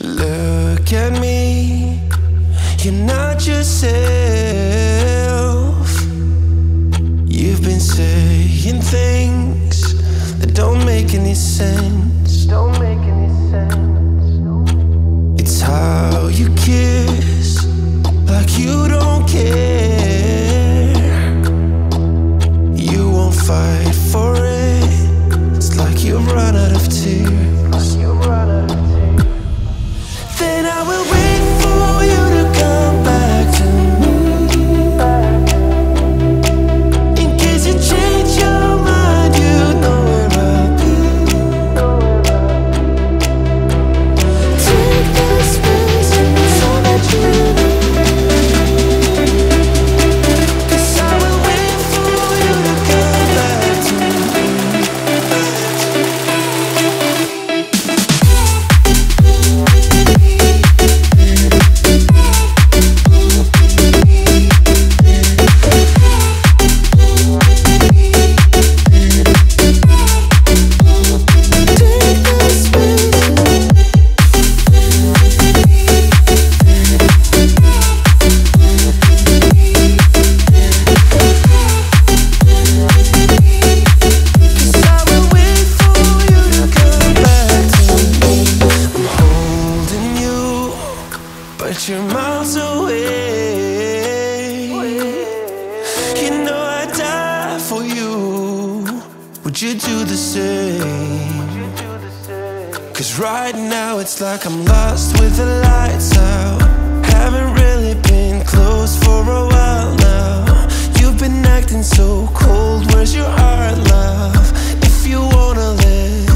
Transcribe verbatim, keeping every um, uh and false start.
Look at me, you're not yourself. You've been saying things that don't make any sense. Don't make any sense. It's how you kiss, like you don't care. You won't fight for it. It's like you run out of tears. Like you run out of tears. Then I will wait for you to come back to me. In case you change your mind, you know where I'll be. Take the space so that you leave. 'Cause I will wait for you to come back to me. But you're miles away. You know I'd die for you. Would you do the same? 'Cause right now it's like I'm lost with the lights out. Haven't really been close for a while now. You've been acting so cold. Where's your heart, love? If you wanna let